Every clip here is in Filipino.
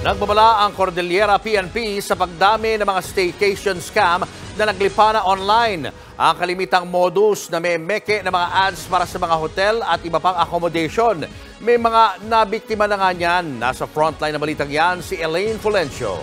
Nagbabala ang Cordillera PNP sa pagdami ng mga staycation scam na naglipana online. Ang kalimitang modus na may meke na mga ads para sa mga hotel at iba pang accommodation. May mga nabiktima na nga niyan. Nasa frontline na balitang yan si Elaine Fulencio.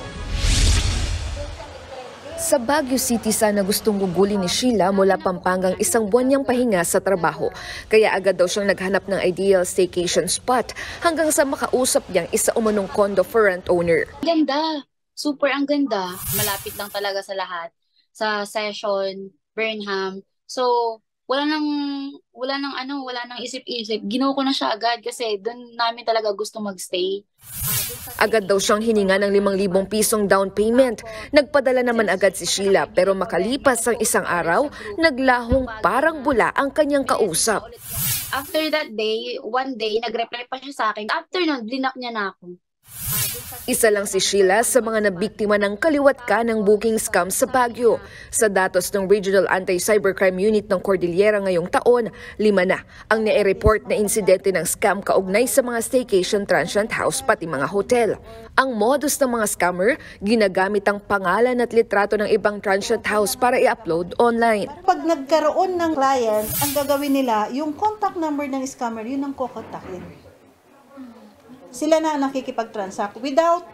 Sa Baguio City sana gustong gugulin ni Sheila mula Pampangang isang buwan niyang pahinga sa trabaho. Kaya agad daw siyang naghanap ng ideal staycation spot hanggang sa makausap niyang isa umanong condo for rent owner. Ganda! Super ang ganda. Malapit lang talaga sa lahat. Sa Session, Burnham. So, wala nang isip-isip. Ginawa ko na siya agad kasi doon namin talaga gusto magstay. Agad daw siyang hininga ng 5,000 pisong down payment. Nagpadala naman agad si Sheila pero makalipas ang isang araw, naglahong parang bula ang kanyang kausap. After that day, one day, nag-reply pa siya sa akin. After nun, blinak niya na ako. Isa lang si Sheila sa mga nabiktima ng kaliwat ka ng booking scam sa Baguio. Sa datos ng Regional Anti-Cybercrime Unit ng Cordillera ngayong taon, 5 na ang nai-report na insidente ng scam kaugnay sa mga staycation transient house pati mga hotel. Ang modus ng mga scammer, ginagamit ang pangalan at litrato ng ibang transient house para i-upload online. Pag nagkaroon ng client, ang gagawin nila, yung contact number ng scammer, yun ang kukontakin. Sila na nakikipag-transact without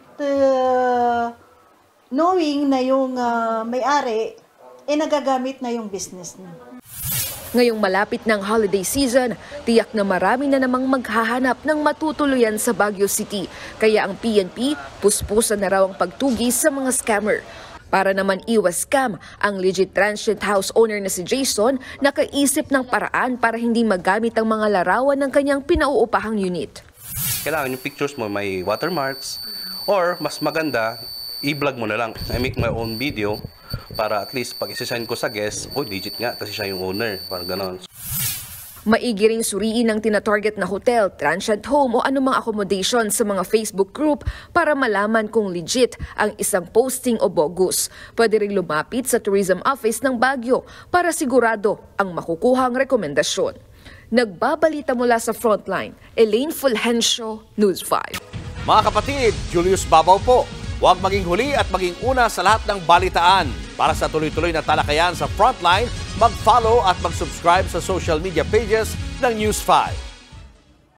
knowing na yung may-ari nagagamit na yung business niya. Ngayong malapit ng holiday season, tiyak na marami na namang maghahanap ng matutuluyan sa Baguio City. Kaya ang PNP, puspusan na raw ang pagtugi sa mga scammer. Para naman iwas scam, ang legit transient house owner na si Jason nakaisip ng paraan para hindi magamit ang mga larawan ng kanyang pinauupahang unit. Kailangan yung pictures mo may watermarks or mas maganda, i-vlog mo na lang. I make my own video para at least pag isasend ko sa guest, legit nga kasi siya yung owner. Parang ganon. Maigi ring suriin ang tinatarget na hotel, transient home o anumang accommodation sa mga Facebook group para malaman kung legit ang isang posting o bogus. Pwede ring lumapit sa Tourism Office ng Baguio para sigurado ang makukuhang rekomendasyon. Nagbabalita mula sa Frontline, Elaine Fulencio, News 5. Mga kapatid, Julius Babaw po. Huwag maging huli at maging una sa lahat ng balitaan. Para sa tuloy-tuloy na talakayan sa Frontline, mag-follow at mag-subscribe sa social media pages ng News 5.